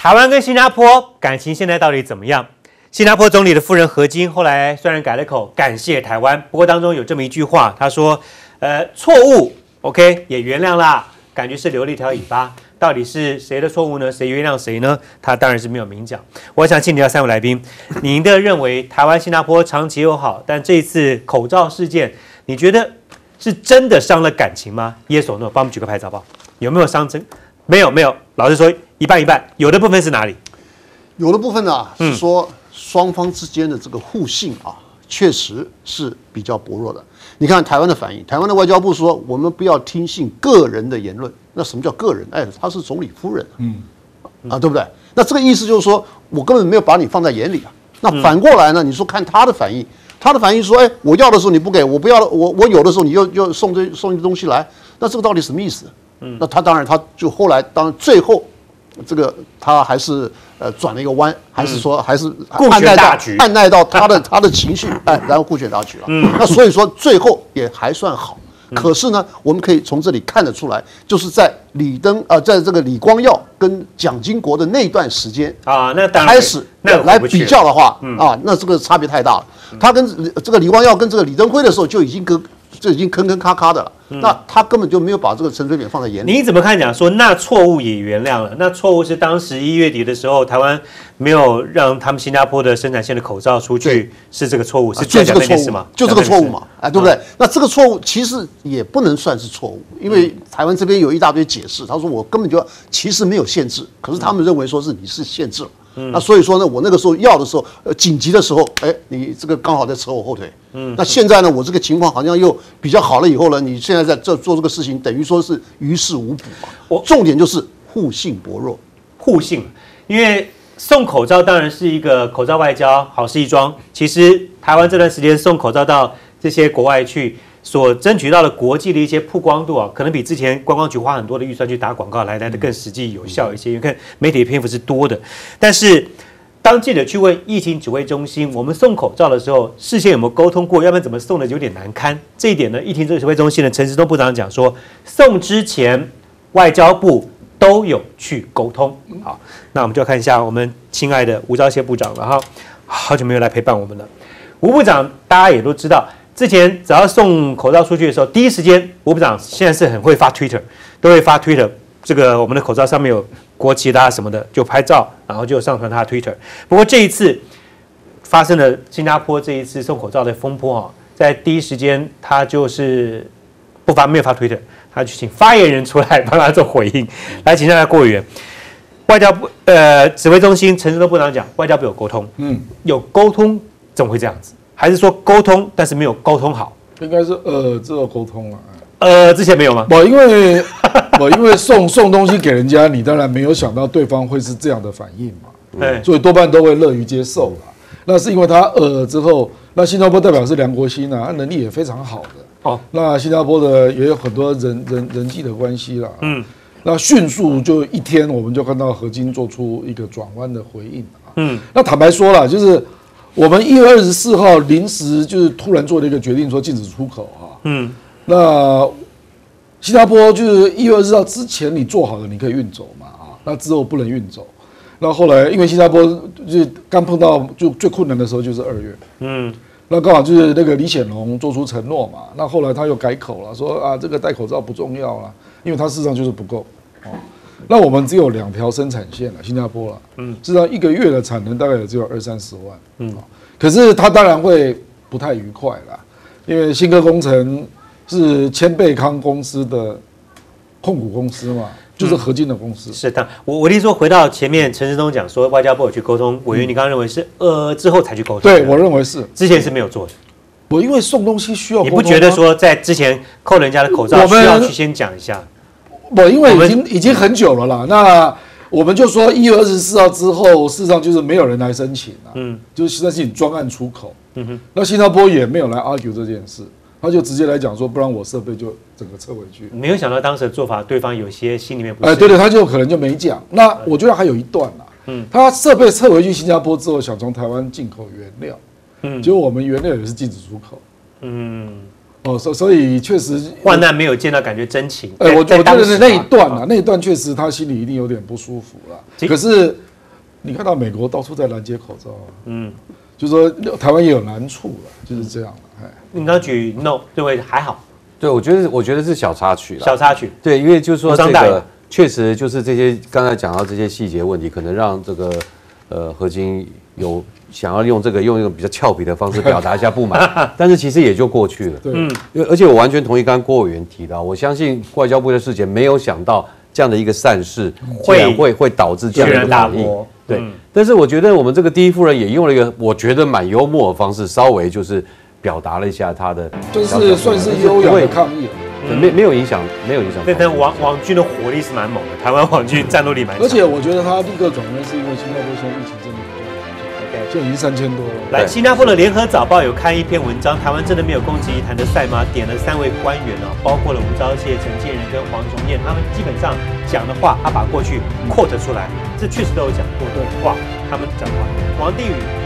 台湾跟新加坡感情现在到底怎么样？新加坡总理的夫人何晶后来虽然改了口，感谢台湾，不过当中有这么一句话，他说：“错误 ，OK 也原谅啦，感觉是留了一条尾巴。到底是谁的错误呢？谁原谅谁呢？他当然是没有明讲。我想请教三位来宾，您的认为台湾、新加坡长期友好，但这一次口罩事件，你觉得是真的伤了感情吗 ？Yes or no？ 帮我们举个牌子好不好？有没有伤真？没有，没有。老实说，一半一半。有的部分是哪里？ 有的部分呢、是说双方之间的这个互信啊，确实是比较薄弱的。你看台湾的反应，台湾的外交部说，我们不要听信个人的言论。那什么叫个人？哎，她是总理夫人，对不对？那这个意思就是说我根本没有把你放在眼里啊。那反过来呢？你说看他的反应，他的反应说，哎，我要的时候你不给，我不要了，我有的时候你又送一些东西来，那这个到底什么意思？那他当然他就后来当然最后。这个他还是转了一个弯，还是说还是按耐到他的情绪，然后顾全大局了。那所以说最后也还算好。可是呢，我们可以从这里看得出来，就是在在这个李光耀跟蒋经国的那段时间啊，那当然开始来比较的话那这个差别太大了。他跟这个李光耀跟这个李登辉的时候就已经坑坑咔咔的了。那他根本就没有把这个陈水扁放在眼里。 你怎么看讲说那错误也原谅了？那错误是当时1月底的时候，台湾没有让他们新加坡的生产线的口罩出去，是这个错误，是就这个错误吗？ 就这个错误嘛，对不对？那这个错误其实也不能算是错误，因为台湾这边有一大堆解释，他说我根本就其实没有限制，可是他们认为说是你是限制了。那所以说呢，我那个时候要的时候，紧急的时候，你这个刚好在扯我后腿。那现在呢，我这个情况好像又比较好了以后呢，你现在在做这个事情，等于说是于事无补嘛。重点就是互信薄弱， 互信，因为送口罩当然是一个口罩外交，好事一桩。其实台湾这段时间送口罩到这些国外去，所争取到的国际的一些曝光度可能比之前观光局花很多的预算去打广告来的更实际有效一些，因为看媒体的篇幅是多的。但是当记者去问疫情指挥中心，我们送口罩的时候，事先有没有沟通过？要不然怎么送的有点难堪？这一点呢，疫情指挥中心的陈时中部长讲说，送之前外交部都有去沟通。好，那我们就看一下我们亲爱的吴钊燮部长了哈，好久没有来陪伴我们了。吴部长大家也都知道。之前只要送口罩出去的时候，第一时间吴部长现在是很会发 Twitter， 都会发 Twitter。这个我们的口罩上面有国旗啦什么的，就拍照，然后就上传他的 Twitter。不过这一次发生了新加坡这一次送口罩的风波在第一时间他就是没有发 Twitter， 他去请发言人出来帮他做回应。来请教一下郭委员，外交部指挥中心陈时中部长讲，外交部有沟通，有沟通怎么会这样子？还是说沟通，但是没有沟通好？ 应该是这个沟通了。 之前没有吗？ 因为送东西给人家，你当然没有想到对方会是这样的反应嘛，所以多半都会乐于接受啦。那是因为他之后，那新加坡代表是梁国兴他能力也非常好的。那新加坡的也有很多人际的关系啦。那迅速就一天，我们就看到何晶做出一个转弯的回应那坦白说了，就是我们1月24号临时就是突然做了一个决定，说禁止出口那新加坡就是1月24号之前你做好了，你可以运走嘛那之后不能运走。那后来因为新加坡就刚碰到就最困难的时候就是2月，那刚好就是那个李显龙做出承诺嘛，那后来他又改口了，说这个戴口罩不重要了，因为他事实上就是不够那我们只有2条生产线了，新加坡了，事实上1个月的产能大概也只有20-30万，可是他当然会不太愉快啦，因为新科工程是千倍康公司的控股公司嘛，就是合金的公司。 是的，我听说回到前面，陈时中讲说外交部有去沟通，委员你刚刚认为是之后才去沟通？ 对，我认为是， 之前是没有做的。 我因为送东西需要沟通， 你不觉得说在之前扣人家的口罩需要去先讲一下？ 因为已经很久了啦。那我们就说1月24号之后，事实上就是没有人来申请就是在申请专案出口。那新加坡也没有来 argue 这件事。他就直接来讲说，不然我设备就整个撤回去。 没有想到当时的做法，对方有些心里面不是。 对，他就可能就没讲。那我觉得还有一段他设备撤回去新加坡之后，想从台湾进口原料，结果我们原料也是禁止出口。所以确实患难没有见到感觉真情。 我觉得那一段确实他心里一定有点不舒服了。可是你看到美国到处在拦截口罩啊，就说台湾也有难处了，就是这样了。 你刚举 no 认为还好， 对，我觉得是小插曲了， 小插曲。 对，因为就是说这个确实就是这些刚才讲到这些细节问题，可能让这个何金有想要用一个比较俏皮的方式表达一下不满，但是其实也就过去了。而且我完全同意刚刚郭委员提到，我相信外交部的事情没有想到这样的一个善事会导致这样的一个反应。对，但是我觉得我们这个第一夫人也用了一个我觉得蛮幽默的方式，稍微就是表达了一下她的， 就是算是优雅的抗议。 没有影响。 对，但网军的火力是蛮猛的，台湾网军战斗力蛮强。 而且我觉得他立刻转弯，是因为新加坡现在疫情真的比较严重，就已经3000多了。 来，新加坡的联合早报有刊一篇文章，台湾真的没有攻击一谈的赛马，点了3位官员啊，包括了吴钊燮、陈建仁跟黄崇彦，他们基本上讲的话，他把过去 quote 出来，这确实都有讲过的话，他们讲话。王定宇